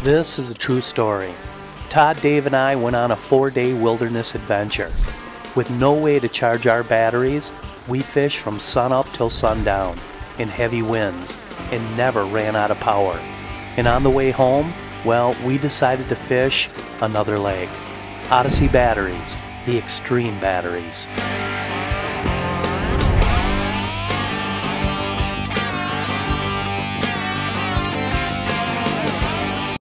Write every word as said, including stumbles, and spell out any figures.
This is a true story. Todd, Dave, and I went on a four-day wilderness adventure. With no way to charge our batteries, we fished from sunup till sundown in heavy winds and never ran out of power. And on the way home, well, we decided to fish another lake. Odysse batteries, the extreme batteries.